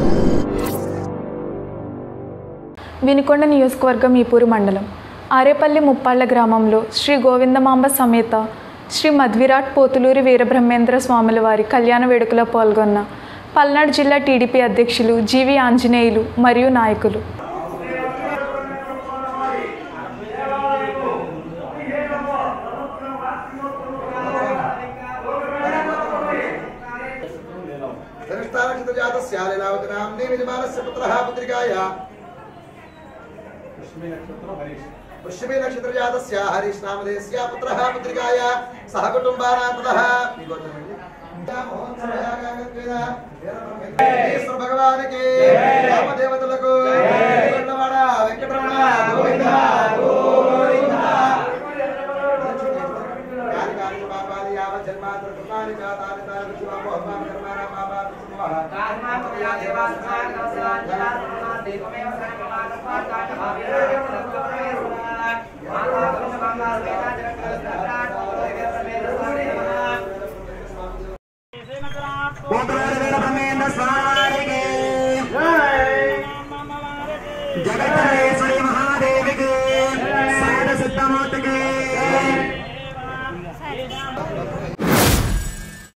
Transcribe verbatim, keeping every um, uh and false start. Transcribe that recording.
వినుకొండ నియోజకవర్గం ఈపూరు మండలం ఆరేపల్లి ముప్పాళ్ల గ్రామంలో శ్రీ గోవిందమాంబ సమేత శ్రీ మధ్విరాట్ పోతులూరి వీరబ్రహ్మేంద్ర స్వాముల వారి కళ్యాణ వేడుకలో పాల్గొన్న పల్నాడు జిల్లా టీడీపీ అధ్యక్షులు జీవి ఆంజనేయులు మరియు నాయకులు. पुष्यमे नक्षत्र जातस्य हरीश नामधेयस्य पुत्रः पुत्रिकाय सह कुटुंबानां ततः ईश्वर भगवान के राम देवतలకు కొండవాడ వెంకటరమణ గోవింద గోవింద కాని కాని బాబాలి యావ జన్మాంతర కృతాని జాతాని తాని శివ మోహమాన కర్మాన బాబా సుమః కార్మా ప్రియా దేవాస్మాన్ కౌసలాంజన దేవమేవ సర్వమానస్మాన్ భావ్య जगत